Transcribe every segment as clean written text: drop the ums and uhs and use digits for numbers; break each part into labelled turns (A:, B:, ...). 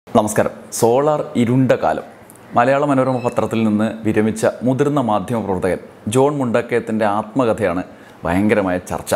A: നമസ്കാരം. സോളാർ ഇരുണ്ട കാലം. മലയാള മനോരമ പത്രത്തിൽ നിന്ന് വിരമിച്ച മുതിർന്ന മാധ്യമപ്രവർത്തകൻ ജോൺ മുണ്ടക്കയത്തിൻ്റെ ആത്മകഥയാണ് ഭയങ്കരമായ ചർച്ച.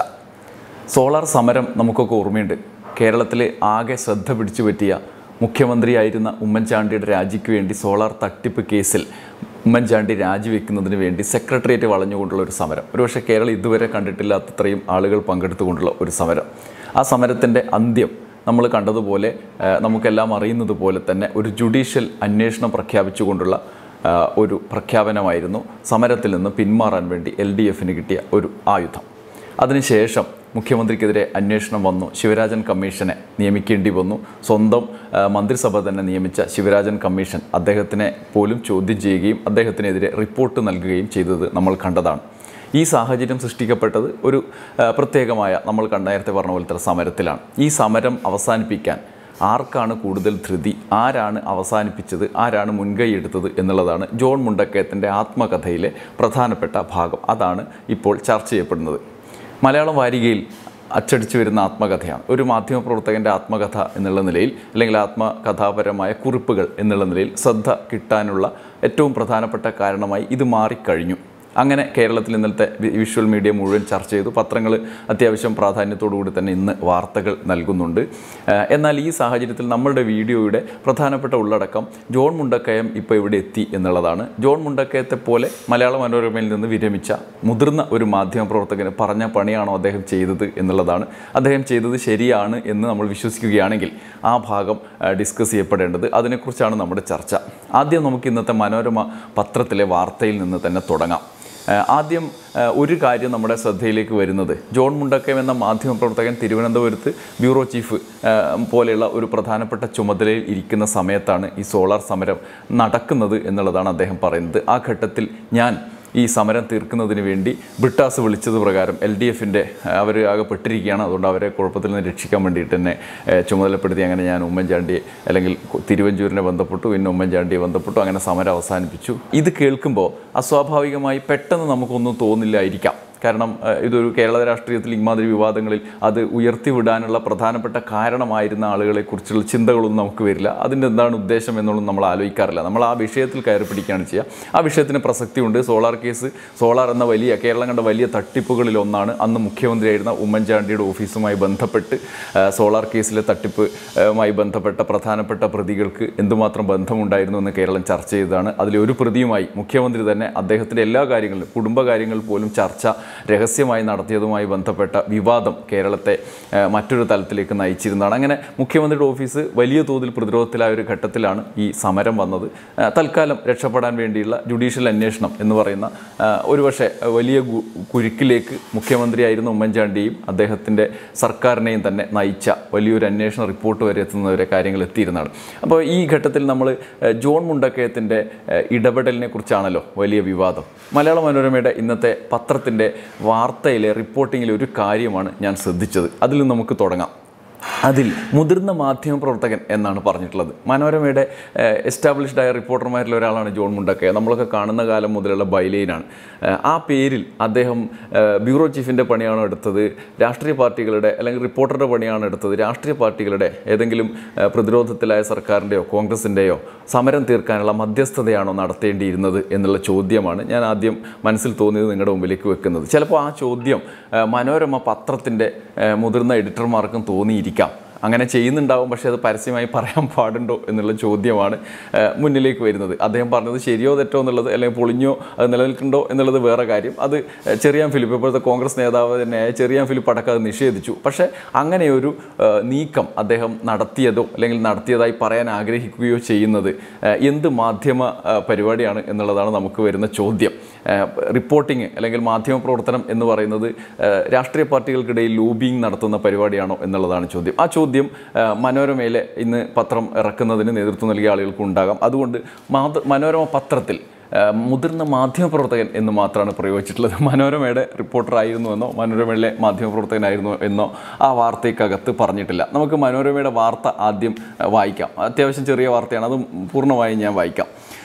A: സോളാർ സമരം നമുക്കൊക്കെ ഓർമ്മയുണ്ട്. കേരളത്തിലെ ആകെ ശ്രദ്ധ പിടിച്ചു പറ്റിയ മുഖ്യമന്ത്രിയായിരുന്ന ഉമ്മൻചാണ്ടിയുടെ രാജിക്ക് വേണ്ടി സോളാർ തട്ടിപ്പ് കേസിൽ ഉമ്മൻചാണ്ടി രാജിവെക്കുന്നതിന് വേണ്ടി സെക്രട്ടേറിയറ്റ് വളഞ്ഞുകൊണ്ടുള്ള ഒരു സമരം. ഒരുപക്ഷെ കേരളം ഇതുവരെ കണ്ടിട്ടില്ലാത്തത്രയും ആളുകൾ പങ്കെടുത്തുകൊണ്ടുള്ള ഒരു സമരം. ആ സമരത്തിൻ്റെ അന്ത്യം നമ്മൾ കണ്ടതുപോലെ, നമുക്കെല്ലാം അറിയുന്നത് പോലെ തന്നെ ഒരു ജുഡീഷ്യൽ അന്വേഷണം പ്രഖ്യാപിച്ചുകൊണ്ടുള്ള ഒരു പ്രഖ്യാപനമായിരുന്നു സമരത്തിൽ നിന്ന് പിന്മാറാൻ വേണ്ടി LDFന് കിട്ടിയ ഒരു ആയുധം. അതിനുശേഷം മുഖ്യമന്ത്രിക്കെതിരെ അന്വേഷണം വന്നു. ശിവരാജൻ കമ്മീഷനെ നിയമിക്കേണ്ടി വന്നു. സ്വന്തം മന്ത്രിസഭ തന്നെ നിയമിച്ച ശിവരാജൻ കമ്മീഷൻ അദ്ദേഹത്തിനെ പോലും ചോദ്യം ചെയ്യുകയും അദ്ദേഹത്തിനെതിരെ റിപ്പോർട്ട് നൽകുകയും ചെയ്തത് നമ്മൾ കണ്ടതാണ്. ഈ സാഹചര്യം സൃഷ്ടിക്കപ്പെട്ടത് ഒരു പ്രത്യേകമായ, നമ്മൾ നേരത്തെ പറഞ്ഞ പോലത്തെ സമരത്തിലാണ്. ഈ സമരം അവസാനിപ്പിക്കാൻ ആർക്കാണ് കൂടുതൽ ധൃതി, ആരാണ് അവസാനിപ്പിച്ചത്, ആരാണ് മുൻകൈ എടുത്തത് എന്നുള്ളതാണ് ജോൺ മുണ്ടക്കയത്തിൻ്റെ ആത്മകഥയിലെ പ്രധാനപ്പെട്ട ഭാഗം. അതാണ് ഇപ്പോൾ ചർച്ച ചെയ്യപ്പെടുന്നത്. മലയാളം വാരികയിൽ അച്ചടിച്ചു വരുന്ന ആത്മകഥയാണ്. ഒരു മാധ്യമപ്രവർത്തകൻ്റെ ആത്മകഥ എന്നുള്ള നിലയിൽ, അല്ലെങ്കിൽ ആത്മകഥാപരമായ കുറിപ്പുകൾ എന്നുള്ള നിലയിൽ ശ്രദ്ധ കിട്ടാനുള്ള ഏറ്റവും പ്രധാനപ്പെട്ട കാരണമായി ഇത് മാറിക്കഴിഞ്ഞു. അങ്ങനെ കേരളത്തിൽ ഇന്നലത്തെ വിഷ്വൽ മീഡിയ മുഴുവൻ ചർച്ച ചെയ്തു. പത്രങ്ങൾ അത്യാവശ്യം പ്രാധാന്യത്തോടുകൂടി തന്നെ ഇന്ന് വാർത്തകൾ നൽകുന്നുണ്ട്. എന്നാൽ ഈ സാഹചര്യത്തിൽ നമ്മളുടെ വീഡിയോയുടെ പ്രധാനപ്പെട്ട ഉള്ളടക്കം ജോൺ മുണ്ടക്കയം ഇപ്പോൾ ഇവിടെ എത്തി എന്നുള്ളതാണ്. ജോൺ മുണ്ടക്കയത്തെ പോലെ മലയാള മനോരമയിൽ നിന്ന് വിരമിച്ച മുതിർന്ന ഒരു മാധ്യമപ്രവർത്തകന് പറഞ്ഞ പണിയാണോ അദ്ദേഹം ചെയ്തത് എന്നുള്ളതാണ്. അദ്ദേഹം ചെയ്തത് ശരിയാണ് എന്ന് നമ്മൾ വിശ്വസിക്കുകയാണെങ്കിൽ ആ ഭാഗം ഡിസ്കസ് ചെയ്യപ്പെടേണ്ടത്. അതിനെക്കുറിച്ചാണ് നമ്മുടെ ചർച്ച. ആദ്യം നമുക്ക് ഇന്നത്തെ മനോരമ പത്രത്തിലെ വാർത്തയിൽ നിന്ന് തന്നെ തുടങ്ങാം. ആദ്യം ഒരു കാര്യം നമ്മുടെ ശ്രദ്ധയിലേക്ക് വരുന്നത്, ജോൺ മുണ്ടക്കയം എന്ന മാധ്യമപ്രവർത്തകൻ തിരുവനന്തപുരത്ത് ബ്യൂറോ ചീഫ് പോലെയുള്ള ഒരു പ്രധാനപ്പെട്ട ചുമതലയിൽ ഇരിക്കുന്ന സമയത്താണ് ഈ സോളാർ സമരം നടക്കുന്നത് എന്നുള്ളതാണ് അദ്ദേഹം പറയുന്നത്. ആ ഘട്ടത്തിൽ ഞാൻ ഈ സമരം തീർക്കുന്നതിന് വേണ്ടി ബ്രിട്ടാസ് വിളിച്ചത് പ്രകാരം LDFൻ്റെ അവർ ആകെ പെട്ടിരിക്കുകയാണ്, അതുകൊണ്ട് അവരെ കുഴപ്പത്തിൽ നിന്ന് രക്ഷിക്കാൻ വേണ്ടിയിട്ട് തന്നെ ചുമതലപ്പെടുത്തി. അങ്ങനെ ഞാൻ ഉമ്മൻചാണ്ടിയെ, അല്ലെങ്കിൽ തിരുവഞ്ചൂരിനെ ബന്ധപ്പെട്ടു, പിന്നെ ഉമ്മൻചാണ്ടിയെ ബന്ധപ്പെട്ടു, അങ്ങനെ സമരം അവസാനിപ്പിച്ചു. ഇത് കേൾക്കുമ്പോൾ അസ്വാഭാവികമായി പെട്ടെന്ന് നമുക്കൊന്നും തോന്നില്ലായിരിക്കാം. കാരണം ഇതൊരു കേരള രാഷ്ട്രീയത്തിൽ ഇമാതിരി വിവാദങ്ങളിൽ അത് ഉയർത്തിവിടാനുള്ള പ്രധാനപ്പെട്ട കാരണമായിരുന്ന ആളുകളെക്കുറിച്ചുള്ള ചിന്തകളൊന്നും നമുക്ക് വരില്ല. അതിൻ്റെ എന്താണ് ഉദ്ദേശം എന്നുള്ളത് നമ്മൾ ആലോചിക്കാറില്ല. നമ്മൾ ആ വിഷയത്തിൽ കയറി പിടിക്കുകയാണ് ചെയ്യുക. ആ വിഷയത്തിന് പ്രസക്തിയുണ്ട്. സോളാർ കേസ്, സോളാർ എന്ന കേരളം കണ്ട വലിയ തട്ടിപ്പുകളിലൊന്നാണ്. അന്ന് മുഖ്യമന്ത്രിയായിരുന്ന ഉമ്മൻചാണ്ടിയുടെ ഓഫീസുമായി ബന്ധപ്പെട്ട് സോളാർ കേസിലെ തട്ടിപ്പുമായി ബന്ധപ്പെട്ട പ്രധാനപ്പെട്ട പ്രതികൾക്ക് എന്തുമാത്രം ബന്ധമുണ്ടായിരുന്നു എന്ന് കേരളം ചർച്ച ചെയ്തതാണ്. അതിലൊരു പ്രതിയുമായി മുഖ്യമന്ത്രി തന്നെ അദ്ദേഹത്തിൻ്റെ എല്ലാ കാര്യങ്ങളിലും, കുടുംബകാര്യങ്ങൾ പോലും ചർച്ച രഹസ്യമായി നടത്തിയതുമായി ബന്ധപ്പെട്ട വിവാദം കേരളത്തെ മറ്റൊരു തലത്തിലേക്ക് നയിച്ചിരുന്നതാണ്. അങ്ങനെ മുഖ്യമന്ത്രിയുടെ ഓഫീസ് വലിയ തോതിൽ പ്രതിരോധത്തിലായ ഒരു ഘട്ടത്തിലാണ് ഈ സമരം വന്നത്. തൽക്കാലം രക്ഷപ്പെടാൻ വേണ്ടിയുള്ള ജുഡീഷ്യൽ അന്വേഷണം എന്ന് പറയുന്ന ഒരുപക്ഷെ വലിയ കുരുക്കിലേക്ക് മുഖ്യമന്ത്രിയായിരുന്ന ഉമ്മൻചാണ്ടിയും അദ്ദേഹത്തിൻ്റെ സർക്കാരിനെയും തന്നെ നയിച്ച വലിയൊരു അന്വേഷണ റിപ്പോർട്ട് വരെ എത്തുന്നവരെ കാര്യങ്ങൾ എത്തിയിരുന്നതാണ്. അപ്പോൾ ഈ ഘട്ടത്തിൽ നമ്മൾ ജോൺ മുണ്ടക്കയത്തിൻ്റെ ഇടപെടലിനെ കുറിച്ചാണല്ലോ വലിയ വിവാദം. മലയാള മനോരമയുടെ ഇന്നത്തെ പത്രത്തിൻ്റെ വാർത്തയിലെ റിപ്പോർട്ടിങ്ങിലെ ഒരു കാര്യമാണ് ഞാൻ ശ്രദ്ധിച്ചത്. അതിൽ നമുക്ക് തുടങ്ങാം. അതിൽ മുതിർന്ന മാധ്യമപ്രവർത്തകൻ എന്നാണ് പറഞ്ഞിട്ടുള്ളത്. മനോരമയുടെ എസ്റ്റാബ്ലിഷ്ഡ് ആയ റിപ്പോർട്ടർമാരിൽ ഒരാളാണ് ജോൺ മുണ്ടക്കയം. നമ്മളൊക്കെ കാണുന്ന കാലം മുതലുള്ള ബൈലൈനാണ്. ആ പേരിൽ അദ്ദേഹം ബ്യൂറോ ചീഫിൻ്റെ പണിയാണോ എടുത്തത്, രാഷ്ട്രീയ പാർട്ടികളുടെ, അല്ലെങ്കിൽ റിപ്പോർട്ടറുടെ പണിയാണോ എടുത്തത്, രാഷ്ട്രീയ പാർട്ടികളുടെ ഏതെങ്കിലും പ്രതിരോധത്തിലായ സർക്കാരിൻ്റെയോ കോൺഗ്രസിൻ്റെയോ സമരം തീർക്കാനുള്ള മധ്യസ്ഥതയാണോ നടത്തേണ്ടിയിരുന്നത് എന്നുള്ള ചോദ്യമാണ് ഞാൻ ആദ്യം മനസ്സിൽ തോന്നിയത് നിങ്ങളുടെ മുമ്പിലേക്ക് വെക്കുന്നത്. ചിലപ്പോൾ ആ ചോദ്യം മനോരമ പത്രത്തിൻ്റെ മുതിർന്ന എഡിറ്റർമാർക്കും തോന്നിയിരിക്കാം. അങ്ങനെ ചെയ്യുന്നുണ്ടാവും. പക്ഷേ അത് പരസ്യമായി പറയാൻ പാടുണ്ടോ എന്നുള്ള ചോദ്യമാണ് മുന്നിലേക്ക് വരുന്നത്. അദ്ദേഹം പറഞ്ഞത് ശരിയോ തെറ്റോ എന്നുള്ളത്, അല്ലെങ്കിൽ പൊളിഞ്ഞോ അത് നിലനിൽക്കുന്നുണ്ടോ എന്നുള്ളത് വേറെ കാര്യം. അത് ചെറിയാൻ ഫിലിപ്പ്, ഇപ്പോഴത്തെ കോൺഗ്രസ് നേതാവ് തന്നെയായ ചെറിയാൻ ഫിലിപ്പ് അടക്കം അത് നിഷേധിച്ചു. പക്ഷേ അങ്ങനെയൊരു നീക്കം അദ്ദേഹം നടത്തിയതോ അല്ലെങ്കിൽ നടത്തിയതായി പറയാൻ ആഗ്രഹിക്കുകയോ ചെയ്യുന്നത് എന്ത് മാധ്യമ പരിപാടിയാണ് എന്നുള്ളതാണ് നമുക്ക് വരുന്ന ചോദ്യം. റിപ്പോർട്ടിങ് അല്ലെങ്കിൽ മാധ്യമപ്രവർത്തനം എന്ന് പറയുന്നത് രാഷ്ട്രീയ പാർട്ടികൾക്കിടയിൽ ലോബിയിങ് നടത്തുന്ന പരിപാടിയാണോ എന്നുള്ളതാണ് ചോദ്യം. ആ ചോദ്യം മനോരമയിലെ ഇന്ന് പത്രം ഇറക്കുന്നതിന് നേതൃത്വം നൽകിയ ആളുകൾക്കുണ്ടാകാം. അതുകൊണ്ട് മനോരമ പത്രത്തിൽ മുതിർന്ന മാധ്യമപ്രവർത്തകൻ എന്ന് മാത്രമാണ് പ്രയോഗിച്ചിട്ടുള്ളത്. മനോരമയുടെ റിപ്പോർട്ടറായിരുന്നു എന്നോ മനോരമയിലെ മാധ്യമപ്രവർത്തകനായിരുന്നു എന്നോ ആ വാർത്തയ്ക്കകത്ത് പറഞ്ഞിട്ടില്ല. നമുക്ക് മനോരമയുടെ വാർത്ത ആദ്യം വായിക്കാം. അത്യാവശ്യം ചെറിയ വാർത്തയാണ്, അത് പൂർണ്ണമായും ഞാൻ വായിക്കാം.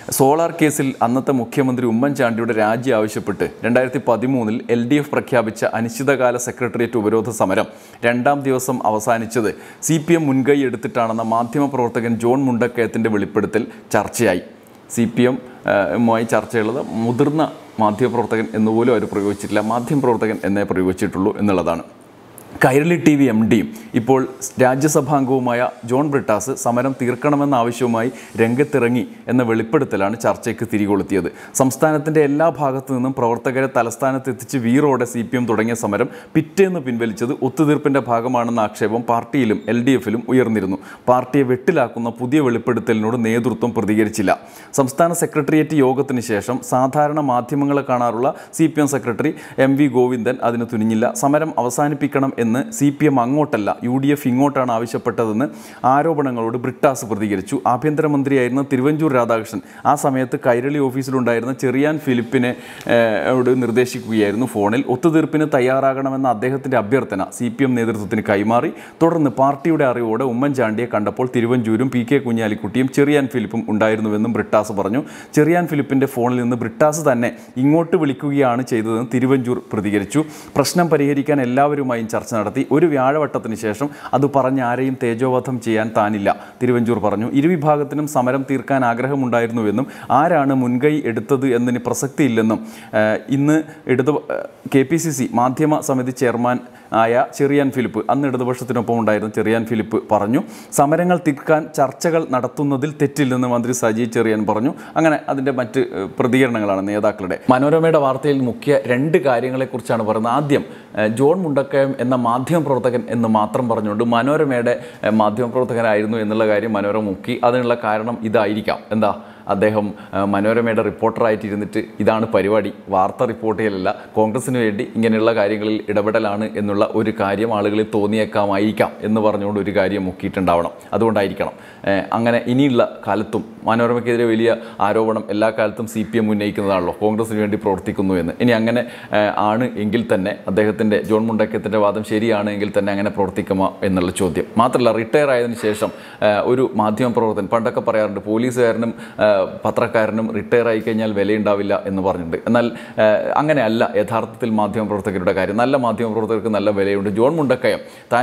A: സോളാർ കേസിൽ അന്നത്തെ മുഖ്യമന്ത്രി ഉമ്മൻചാണ്ടിയുടെ രാജി ആവശ്യപ്പെട്ട് 2013 LDF പ്രഖ്യാപിച്ച അനിശ്ചിതകാല സെക്രട്ടേറിയറ്റ് ഉപരോധ സമരം രണ്ടാം ദിവസം അവസാനിച്ചത് CPM മുൻകൈ എടുത്തിട്ടാണെന്ന മാധ്യമപ്രവർത്തകൻ ജോൺ മുണ്ടക്കയത്തിൻ്റെ വെളിപ്പെടുത്തൽ ചർച്ചയായി. CPM-മായി ചർച്ചയുള്ളത് മുതിർന്ന മാധ്യമപ്രവർത്തകൻ എന്നുപോലും അവർ പ്രയോഗിച്ചിട്ടില്ല, മാധ്യമപ്രവർത്തകൻ എന്നേ പ്രയോഗിച്ചിട്ടുള്ളൂ എന്നുള്ളതാണ്. കൈരളി TV MDയും ഇപ്പോൾ രാജ്യസഭാംഗവുമായ ജോൺ ബ്രിട്ടാസ് സമരം തീർക്കണമെന്ന ആവശ്യവുമായി രംഗത്തിറങ്ങി എന്ന വെളിപ്പെടുത്തലാണ് ചർച്ചയ്ക്ക് തിരികൊളുത്തിയത്. സംസ്ഥാനത്തിൻ്റെ എല്ലാ ഭാഗത്തു നിന്നും പ്രവർത്തകരെ തലസ്ഥാനത്തെത്തിച്ച് വീറോടെ CPM തുടങ്ങിയ സമരം പിറ്റേന്ന് പിൻവലിച്ചത് ഒത്തുതീർപ്പിൻ്റെ ഭാഗമാണെന്ന ആക്ഷേപം പാർട്ടിയിലും LDFിലും ഉയർന്നിരുന്നു. പാർട്ടിയെ വെട്ടിലാക്കുന്ന പുതിയ വെളിപ്പെടുത്തലിനോട് നേതൃത്വം പ്രതികരിച്ചില്ല. സംസ്ഥാന സെക്രട്ടേറിയറ്റ് യോഗത്തിന് ശേഷം സാധാരണ മാധ്യമങ്ങളെ കാണാറുള്ള CPM സെക്രട്ടറി MV ഗോവിന്ദൻ അതിന് തുനിഞ്ഞില്ല. സമരം അവസാനിപ്പിക്കണം എന്ന് CPM അങ്ങോട്ടല്ല UDF ഇങ്ങോട്ടാണ് ആവശ്യപ്പെട്ടതെന്ന് ആരോപണങ്ങളോട് ബ്രിട്ടാസ് പ്രതികരിച്ചു. ആഭ്യന്തരമന്ത്രിയായിരുന്ന തിരുവഞ്ചൂർ രാധാകൃഷ്ണൻ ആ സമയത്ത് കൈരളി ഓഫീസിലുണ്ടായിരുന്ന ചെറിയാൻ ഫിലിപ്പിനെ നിർദ്ദേശിക്കുകയായിരുന്നു ഫോണിൽ. ഒത്തുതീർപ്പിന് തയ്യാറാകണമെന്ന അദ്ദേഹത്തിൻ്റെ അഭ്യർത്ഥന CPM നേതൃത്വത്തിന് കൈമാറി. തുടർന്ന് പാർട്ടിയുടെ അറിവോടെ ഉമ്മൻചാണ്ടിയെ കണ്ടപ്പോൾ തിരുവഞ്ചൂരും PK കുഞ്ഞാലിക്കുട്ടിയും ചെറിയാൻ ഫിലിപ്പും ഉണ്ടായിരുന്നുവെന്നും ബ്രിട്ടാസ് പറഞ്ഞു. ചെറിയാൻ ഫിലിപ്പിൻ്റെ ഫോണിൽ നിന്ന് ബ്രിട്ടാസ് തന്നെ ഇങ്ങോട്ട് വിളിക്കുകയാണ് ചെയ്തതെന്ന് തിരുവഞ്ചൂർ പ്രതികരിച്ചു. പ്രശ്നം പരിഹരിക്കാൻ എല്ലാവരുമായും ചർച്ച നടത്തി. ഒരു വ്യാഴവട്ടത്തിന് ശേഷം അത് പറഞ്ഞ് ആരെയും തേജോവധം ചെയ്യാൻ താനില്ല, തിരുവഞ്ചൂർ പറഞ്ഞു. ഇരുവിഭാഗത്തിനും സമരം തീർക്കാൻ ആഗ്രഹമുണ്ടായിരുന്നുവെന്നും ആരാണ് മുൻകൈ എടുത്തത് എന്നതിന് പ്രസക്തിയില്ലെന്നും ഇന്ന് KPCC മാധ്യമ സമിതി ചെയർമാൻ ആയ ചെറിയാൻ ഫിലിപ്പ്, അന്ന് ഇടതുപക്ഷത്തിനൊപ്പം ഉണ്ടായിരുന്ന ചെറിയാൻ ഫിലിപ്പ് പറഞ്ഞു. സമരങ്ങൾ തീർക്കാൻ ചർച്ചകൾ നടത്തുന്നതിൽ തെറ്റില്ലെന്ന് മന്ത്രി സജി ചെറിയാൻ പറഞ്ഞു. അങ്ങനെ അതിൻ്റെ മറ്റ് പ്രതികരണങ്ങളാണ് നേതാക്കളുടെ. മനോരമയുടെ വാർത്തയിൽ മുഖ്യ 2 കാര്യങ്ങളെക്കുറിച്ചാണ് പറയുന്നത്. ആദ്യം ജോൺ മുണ്ടക്കയം എന്ന മാധ്യമപ്രവർത്തകൻ എന്ന് മാത്രം പറഞ്ഞുകൊണ്ട് മനോരമയുടെ മാധ്യമപ്രവർത്തകനായിരുന്നു എന്നുള്ള കാര്യം മനോരമ മുക്കി. അതിനുള്ള കാരണം ഇതായിരിക്കാം. എന്താ, അദ്ദേഹം മനോരമയുടെ റിപ്പോർട്ടറായിട്ടിരുന്നിട്ട് ഇതാണ് പരിപാടി, വാർത്ത റിപ്പോർട്ട് ചെയ്യലല്ല, കോൺഗ്രസിന് വേണ്ടി ഇങ്ങനെയുള്ള കാര്യങ്ങളിൽ ഇടപെടലാണ് എന്നുള്ള ഒരു കാര്യം ആളുകളിൽ തോന്നിയേക്കാമായിരിക്കാം എന്ന് പറഞ്ഞുകൊണ്ട് ഒരു കാര്യം മുക്കിയിട്ടുണ്ടാവണം. അതുകൊണ്ടായിരിക്കണം അങ്ങനെ ഇനിയുള്ള കാലത്തും മനോരമയ്ക്കെതിരെ വലിയ ആരോപണം എല്ലാ കാലത്തും CPM ഉന്നയിക്കുന്നതാണല്ലോ, കോൺഗ്രസിന് വേണ്ടി പ്രവർത്തിക്കുന്നു എന്ന്. ഇനി അങ്ങനെ ആണ് എങ്കിൽ തന്നെ അദ്ദേഹത്തിൻ്റെ ജോൺ മുണ്ടക്കയത്തിൻ്റെ വാദം ശരിയാണ് എങ്കിൽ തന്നെ അങ്ങനെ പ്രവർത്തിക്കുമോ എന്നുള്ള ചോദ്യം. മാത്രമല്ല, റിട്ടയർ ആയതിനു ശേഷം ഒരു മാധ്യമപ്രവർത്തകൻ, പണ്ടൊക്കെ പറയാറുണ്ട് പോലീസുകാരനും പത്രക്കാരനും റിട്ടയർ ആയി കഴിഞ്ഞാൽ വിലയുണ്ടാവില്ല എന്ന് പറഞ്ഞിട്ടുണ്ട്. എന്നാൽ അങ്ങനെയല്ല യഥാർത്ഥത്തിൽ മാധ്യമപ്രവർത്തകരുടെ കാര്യം. നല്ല മാധ്യമപ്രവർത്തകർക്ക് നല്ല വിലയുണ്ട്. ജോൺ മുണ്ടക്കയം താൻ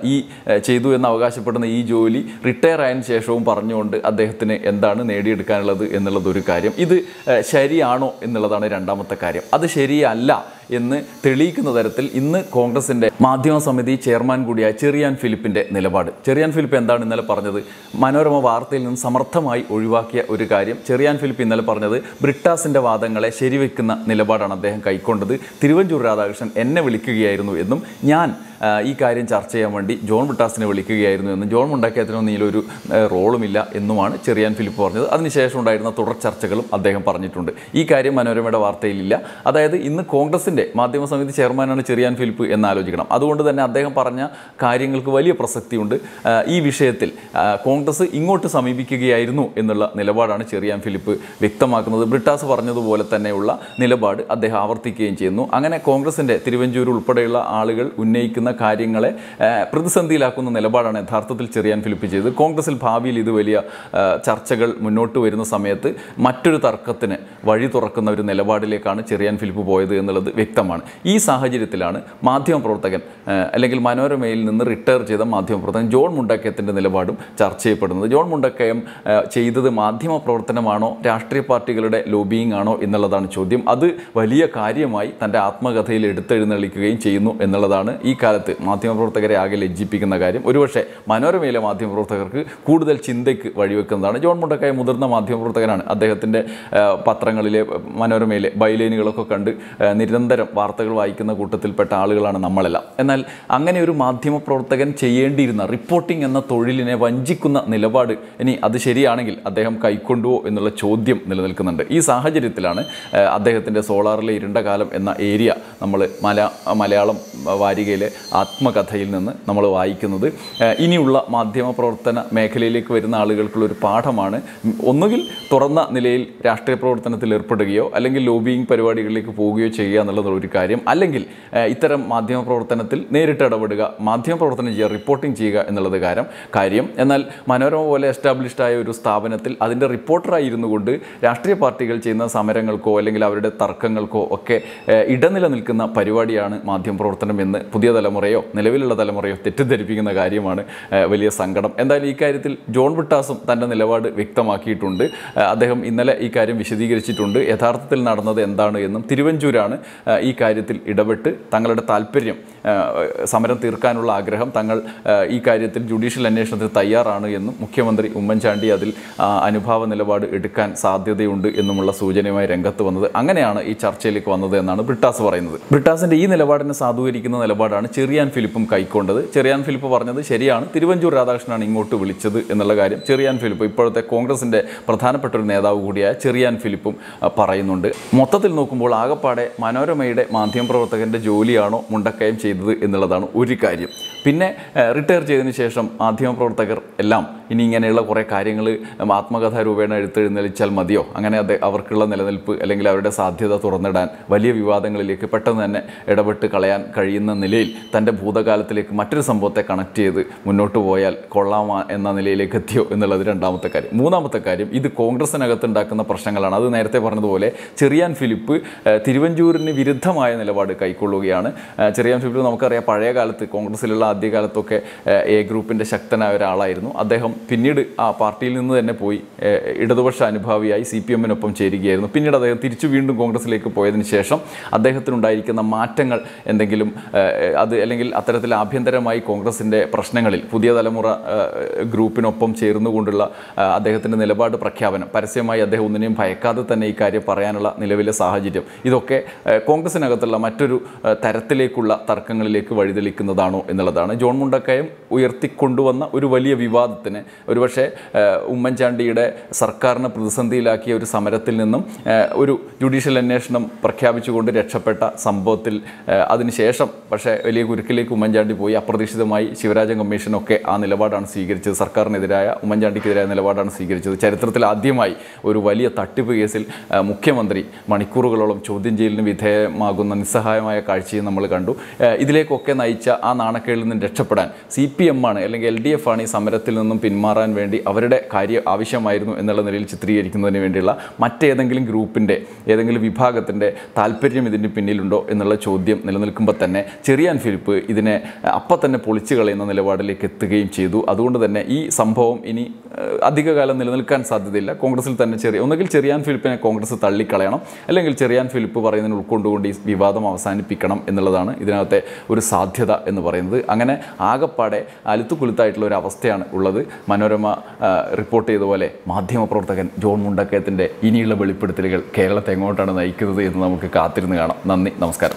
A: ചെയ്തു എന്ന് അവകാശപ്പെടുന്ന ഈ ജോലി റിട്ടയർ ആയതിനു ശേഷവും പറഞ്ഞുകൊണ്ട് അദ്ദേഹത്തിന് എന്താണ് നേടിയെടുക്കാനുള്ളത് എന്നുള്ളതൊരു കാര്യം. ഇത് ശരിയാണോ എന്നുള്ളതാണ് രണ്ടാമത്തെ കാര്യം. അത് ശരിയല്ല എന്ന് തെളിയിക്കുന്ന തരത്തിൽ ഇന്ന് കോൺഗ്രസിൻ്റെ മാധ്യമ സമിതി ചെയർമാൻ കൂടിയായ ചെറിയാൻ ഫിലിപ്പിൻ്റെ നിലപാട്. ചെറിയാൻ ഫിലിപ്പ് എന്താണ് ഇന്നലെ പറഞ്ഞത്? മനോരമ വാർത്തയിൽ നിന്ന് സമർത്ഥമായി ഒഴിവാക്കിയ ഒരു കാര്യം ചെറിയാൻ ഫിലിപ്പ് ഇന്നലെ പറഞ്ഞത്, ബ്രിട്ടാസിൻ്റെ വാദങ്ങളെ ശരിവെക്കുന്ന നിലപാടാണ് അദ്ദേഹം കൈക്കൊണ്ടത്. തിരുവഞ്ചൂർ രാധാകൃഷ്ണൻ എന്നെ വിളിക്കുകയായിരുന്നു എന്നും ഞാൻ ഈ കാര്യം ചർച്ച ചെയ്യാൻ വേണ്ടി ജോൺ ബ്രിട്ടാസിനെ വിളിക്കുകയായിരുന്നു എന്നും ജോൺ മുണ്ടക്കയത്തിനൊന്നും ഇതിലൊരു റോളുമില്ല എന്നുമാണ് ചെറിയാൻ ഫിലിപ്പ് പറഞ്ഞത്. അതിനുശേഷം ഉണ്ടായിരുന്ന തുടർ ചർച്ചകളും അദ്ദേഹം പറഞ്ഞിട്ടുണ്ട്. ഈ കാര്യം മനോരമയുടെ വാർത്തയിലില്ല. അതായത് ഇന്ന് കോൺഗ്രസിൻ്റെ മാധ്യമ സമിതി ചെയർമാനാണ് ചെറിയാൻ ഫിലിപ്പ് എന്നാലോചിക്കണം. അതുകൊണ്ട് തന്നെ അദ്ദേഹം പറഞ്ഞ കാര്യങ്ങൾക്ക് വലിയ പ്രസക്തിയുണ്ട്. ഈ വിഷയത്തിൽ കോൺഗ്രസ് ഇങ്ങോട്ട് സമീപിക്കുകയായിരുന്നു എന്നുള്ള നിലപാടാണ് ചെറിയാൻ ഫിലിപ്പ് വ്യക്തമാക്കുന്നത്. ബ്രിട്ടാസ് പറഞ്ഞതുപോലെ തന്നെയുള്ള നിലപാട് അദ്ദേഹം ആവർത്തിക്കുകയും ചെയ്യുന്നു. അങ്ങനെ കോൺഗ്രസിൻ്റെ തിരുവഞ്ചൂർ ഉൾപ്പെടെയുള്ള ആളുകൾ ഉന്നയിക്കുന്ന കാര്യങ്ങളെ പ്രതിസന്ധിയിലാക്കുന്ന നിലപാടാണ് യഥാർത്ഥത്തിൽ ചെറിയാൻ ഫിലിപ്പ് ചെയ്തത്. കോൺഗ്രസിൽ ഭാവിയിൽ ഇത് വലിയ ചർച്ചകൾ മുന്നോട്ട് വരുന്ന സമയത്ത് മറ്റൊരു തർക്കത്തിന് വഴി തുറക്കുന്ന ഒരു നിലപാടിലേക്കാണ് ചെറിയാൻ ഫിലിപ്പ് പോയത് എന്നുള്ളത് വ്യക്തമാണ്. ഈ സാഹചര്യത്തിലാണ് മാധ്യമപ്രവർത്തകൻ അല്ലെങ്കിൽ മനോരമയിൽ നിന്ന് റിട്ടയർ ചെയ്ത മാധ്യമപ്രവർത്തകൻ ജോൺ മുണ്ടക്കയത്തിൻ്റെ നിലപാടും ചർച്ച ചെയ്യപ്പെടുന്നത്. ജോൺ മുണ്ടക്കയം ചെയ്തത് മാധ്യമ പ്രവർത്തനമാണോ രാഷ്ട്രീയ പാർട്ടികളുടെ ലോബിയിങ് ആണോ എന്നുള്ളതാണ് ചോദ്യം. അത് വലിയ കാര്യമായി തൻ്റെ ആത്മകഥയിൽ എടുത്തെഴുന്നള്ളിക്കുകയും ചെയ്യുന്നു എന്നുള്ളതാണ് ഈ കാലത്ത് മാധ്യമപ്രവർത്തകരെ ആകെ ലജ്ജിപ്പിക്കുന്ന കാര്യം. ഒരുപക്ഷെ മനോരമയിലെ മാധ്യമപ്രവർത്തകർക്ക് കൂടുതൽ ചിന്തയ്ക്ക് വഴിവെക്കുന്നതാണ്. ജോൺ മുണ്ടക്കയം മുതിർന്ന മാധ്യമപ്രവർത്തകനാണ്. അദ്ദേഹത്തിൻ്റെ പത്രങ്ങളിലെ മനോരമയിലെ ബൈലൈനുകളൊക്കെ കണ്ട് നിരന്തരം വാർത്തകൾ വായിക്കുന്ന കൂട്ടത്തിൽപ്പെട്ട ആളുകളാണ് നമ്മളെല്ലാം. എന്നാൽ അങ്ങനെ ഒരു മാധ്യമപ്രവർത്തകൻ ചെയ്യേണ്ടിയിരുന്ന റിപ്പോർട്ടിംഗ് എന്ന തൊഴിലിനെ വഞ്ചിക്കുന്ന നിലപാട് ഇനി അത് ശരിയാണെങ്കിൽ അദ്ദേഹം കൈക്കൊണ്ടുവോ എന്നുള്ള ചോദ്യം നിലനിൽക്കുന്നുണ്ട്. ഈ സാഹചര്യത്തിലാണ് അദ്ദേഹത്തിൻ്റെ സോളാറിലെ ഇരുണ്ട കാലം എന്ന ഏരിയ നമ്മൾ മലയാളം വാരികയിലെ ആത്മകഥയിൽ നിന്ന് നമ്മൾ വായിക്കുന്നത്. ഇനിയുള്ള മാധ്യമപ്രവർത്തന മേഖലയിലേക്ക് വരുന്ന ആളുകൾക്കുള്ളൊരു പാഠമാണ്. ഒന്നുകിൽ തുറന്ന നിലയിൽ രാഷ്ട്രീയ പ്രവർത്തനത്തിൽ ഏർപ്പെടുകയോ അല്ലെങ്കിൽ ലോബിയിങ് പരിപാടികളിലേക്ക് പോവുകയോ ചെയ്യുക എന്നുള്ളത് ഒരു കാര്യം, അല്ലെങ്കിൽ ഇത്തരം മാധ്യമപ്രവർത്തനത്തിൽ നേരിട്ട് ഇടപെടുക, മാധ്യമപ്രവർത്തനം ചെയ്യുക, റിപ്പോർട്ടിംഗ് ചെയ്യുക എന്നുള്ളത് കാര്യം. എന്നാൽ മനോരമ പോലെ എസ്റ്റാബ്ലിഷ്ഡ് ആയ ഒരു സ്ഥാപനത്തിൽ അതിൻ്റെ റിപ്പോർട്ടറായി ഇരുന്നു കൊണ്ട് രാഷ്ട്രീയ പാർട്ടികൾ ചെയ്യുന്ന സമരങ്ങൾക്കോ അല്ലെങ്കിൽ അവരുടെ തർക്കങ്ങൾക്കോ ഒക്കെ ഇടനില നിൽക്കുന്ന പരിപാടിയാണ് മാധ്യമപ്രവർത്തനം എന്ന് പുതിയ തലമുറയോ നിലവിലുള്ള തലമുറയോ തെറ്റിദ്ധരിപ്പിക്കുന്ന കാര്യമാണ്. വലിയ സങ്കടം. എന്തായാലും ഈ കാര്യത്തിൽ ജോൺ ബ്രിട്ടാസും തൻ്റെ നിലപാട് വ്യക്തമാക്കിയിട്ടുണ്ട്. അദ്ദേഹം ഇന്നലെ ഈ കാര്യം വിശദീകരിച്ചിട്ടുണ്ട്. യഥാർത്ഥത്തിൽ നടന്നത് എന്താണ് എന്നും തിരുവഞ്ചൂരാണ് ഈ കാര്യത്തിൽ ഇടപെട്ട് തങ്ങളുടെ താല്പര്യം, സമരം തീർക്കാനുള്ള ആഗ്രഹം, തങ്ങൾ ഈ കാര്യത്തിൽ ജുഡീഷ്യൽ അന്വേഷണത്തിന് തയ്യാറാണ് എന്നും മുഖ്യമന്ത്രി ഉമ്മൻചാണ്ടി അതിൽ അനുഭാവ നിലപാട് എടുക്കാൻ സാധ്യതയുണ്ട് എന്നുമുള്ള സൂചനയുമായി രംഗത്ത് വന്നത്. അങ്ങനെയാണ് ഈ ചർച്ചയിലേക്ക് വന്നത് എന്നാണ് ബ്രിട്ടാസ് പറയുന്നത്. ബ്രിട്ടാസിൻ്റെ ഈ നിലപാടിനെ സാധൂകരിക്കുന്ന നിലപാടാണ് ചെറിയാൻ ഫിലിപ്പും കൈക്കൊണ്ടത്. ചെറിയാൻ ഫിലിപ്പ് പറഞ്ഞത് ശരിയാണ്, തിരുവഞ്ചൂർ രാധാകൃഷ്ണനാണ് ഇങ്ങോട്ട് വിളിച്ചത് എന്നുള്ള കാര്യം ചെറിയാൻ ഫിലിപ്പ്, ഇപ്പോഴത്തെ കോൺഗ്രസിൻ്റെ പ്രധാനപ്പെട്ട ഒരു നേതാവ് കൂടിയായ ചെറിയാൻ ഫിലിപ്പും പറയുന്നുണ്ട്. മൊത്തത്തിൽ നോക്കുമ്പോൾ ആകപ്പാടെ മനോരമയുടെ മാധ്യമപ്രവർത്തകൻ്റെ ജോലിയാണോ മുണ്ടക്കയം ചെയ്തത് എന്നുള്ളതാണ് ഒരു കാര്യം. പിന്നെ റിട്ടയർ ചെയ്തതിന് ശേഷം മാധ്യമപ്രവർത്തകർ എല്ലാം ഇനി ഇങ്ങനെയുള്ള കുറേ കാര്യങ്ങൾ ആത്മകഥാ രൂപേണ എഴുത്തെഴുന്നേൽച്ചാൽ മതിയോ, അങ്ങനെ അവർക്കുള്ള നിലനിൽപ്പ് അല്ലെങ്കിൽ അവരുടെ സാധ്യത തുറന്നിടാൻ വലിയ വിവാദങ്ങളിലേക്ക് പെട്ടെന്ന് തന്നെ ഇടപെട്ട് കളയാൻ കഴിയുന്ന നിലയിൽ തൻ്റെ ഭൂതകാലത്തിലേക്ക് മറ്റൊരു സംഭവത്തെ കണക്ട് ചെയ്ത് മുന്നോട്ട് പോയാൽ കൊള്ളാമ എന്ന നിലയിലേക്ക് എത്തിയോ എന്നുള്ളത് രണ്ടാമത്തെ കാര്യം. മൂന്നാമത്തെ കാര്യം, ഇത് കോൺഗ്രസിനകത്ത് ഉണ്ടാക്കുന്ന പ്രശ്നങ്ങളാണ്. അത് നേരത്തെ പറഞ്ഞതുപോലെ ചെറിയാൻ ഫിലിപ്പ് തിരുവഞ്ചൂരിന് വിരുദ്ധമായ നിലപാട് കൈക്കൊള്ളുകയാണ്. ചെറിയാൻ ഫിലിപ്പ് നമുക്കറിയാം, പഴയ കാലത്ത് കോൺഗ്രസിലുള്ള ആദ്യകാലത്തൊക്കെ എ ഗ്രൂപ്പിൻ്റെ ശക്തനായ ഒരാളായിരുന്നു. അദ്ദേഹം പിന്നീട് ആ പാർട്ടിയിൽ നിന്ന് തന്നെ പോയി ഇടതുപക്ഷ അനുഭാവിയായി CPM-നൊപ്പം ചേരുകയായിരുന്നു. പിന്നീട് അദ്ദേഹം തിരിച്ചു വീണ്ടും കോൺഗ്രസിലേക്ക് പോയതിന് ശേഷം അദ്ദേഹത്തിനുണ്ടായിരിക്കുന്ന മാറ്റങ്ങൾ എന്തെങ്കിലും അത് അല്ലെങ്കിൽ അത്തരത്തിൽ ആഭ്യന്തരമായി കോൺഗ്രസിൻ്റെ പ്രശ്നങ്ങളിൽ പുതിയ തലമുറ ഗ്രൂപ്പിനൊപ്പം ചേർന്നുകൊണ്ടുള്ള അദ്ദേഹത്തിൻ്റെ നിലപാട് പ്രഖ്യാപനം, പരസ്യമായി അദ്ദേഹം ഒന്നിനെയും ഭയക്കാതെ തന്നെ ഈ കാര്യം പറയാനുള്ള നിലവിലെ സാഹചര്യം, ഇതൊക്കെ കോൺഗ്രസിനകത്തുള്ള മറ്റൊരു തരത്തിലേക്കുള്ള തർക്കങ്ങളിലേക്ക് വഴിതെളിക്കുന്നതാണോ എന്നുള്ളതാണ്. ജോൺ മുണ്ടക്കയം ഉയർത്തിക്കൊണ്ടുവന്ന ഒരു വലിയ വിവാദത്തിന്, ഒരുപക്ഷെ ഉമ്മൻചാണ്ടിയുടെ സർക്കാരിനെ പ്രതിസന്ധിയിലാക്കിയ ഒരു സമരത്തിൽ നിന്നും ഒരു ജുഡീഷ്യൽ അന്വേഷണം പ്രഖ്യാപിച്ചുകൊണ്ട് രക്ഷപ്പെട്ട സംഭവത്തിൽ അതിനുശേഷം പക്ഷേ വലിയ കുരുക്കിലേക്ക് ഉമ്മൻചാണ്ടി പോയി. അപ്രതീക്ഷിതമായി ശിവരാജൻ കമ്മീഷനൊക്കെ ആ നിലപാടാണ് സ്വീകരിച്ചത്. സർക്കാരിനെതിരായ, ഉമ്മൻചാണ്ടിക്കെതിരായ നിലപാടാണ് സ്വീകരിച്ചത്. ചരിത്രത്തിൽ ആദ്യമായി ഒരു വലിയ തട്ടിപ്പ് കേസിൽ മുഖ്യമന്ത്രി മണിക്കൂറുകളോളം ചോദ്യം ചെയ്യലിന് വിധേയമാകുന്ന നിസ്സഹായമായ കാഴ്ചയും നമ്മൾ കണ്ടു. ഇതിലേക്കൊക്കെ നയിച്ച ആ നാണക്കേടിൽ നിന്ന് രക്ഷപ്പെടാൻ CPM ആണ് അല്ലെങ്കിൽ LDF ആണ് ഈ സമരത്തിൽ നിന്നും പിന്മാറാൻ വേണ്ടി അവരുടെ കാര്യം ആവശ്യമായിരുന്നു എന്നുള്ള നിലയിൽ ചിത്രീകരിക്കുന്നതിന് വേണ്ടിയുള്ള മറ്റേതെങ്കിലും ഗ്രൂപ്പിൻ്റെ, ഏതെങ്കിലും വിഭാഗത്തിൻ്റെ താല്പര്യം ഇതിന് പിന്നിലുണ്ടോ എന്നുള്ള ചോദ്യം നിലനിൽക്കുമ്പോൾ തന്നെ ചെറിയാൻ ഫിലിപ്പ് ഇതിനെ അപ്പം തന്നെ പൊളിച്ചു കളയുന്ന നിലപാടിലേക്ക് എത്തുകയും ചെയ്തു. അതുകൊണ്ട് തന്നെ ഈ സംഭവം ഇനി അധികകാലം നിലനിൽക്കാൻ സാധ്യതയില്ല. കോൺഗ്രസിൽ തന്നെ ഒന്നുകിൽ ചെറിയാൻ ഫിലിപ്പിനെ കോൺഗ്രസ് തള്ളിക്കളയണം, അല്ലെങ്കിൽ ചെറിയാൻ ഫിലിപ്പ് പറയുന്നതിന് ഉൾക്കൊണ്ടുകൊണ്ട് ഈ വിവാദം അവസാനിപ്പിക്കണം എന്നുള്ളതാണ് ഇതിനകത്തെ ഒരു സാധ്യത എന്ന് പറയുന്നത്. അങ്ങനെ ആകപ്പാടെ അലുത്തുകുലുത്തായിട്ടുള്ള ഒരു അവസ്ഥയാണ് ഉള്ളത്. മനോരമ റിപ്പോർട്ട് ചെയ്ത പോലെ മാധ്യമപ്രവർത്തകൻ ജോൺ മുണ്ടക്കയത്തിൻ്റെ ഇനിയുള്ള വെളിപ്പെടുത്തലുകൾ കേരളത്തെ എങ്ങോട്ടാണ് നയിക്കുന്നത് എന്ന് നമുക്ക് കാത്തിരുന്ന് കാണാം. നന്ദി, നമസ്കാരം.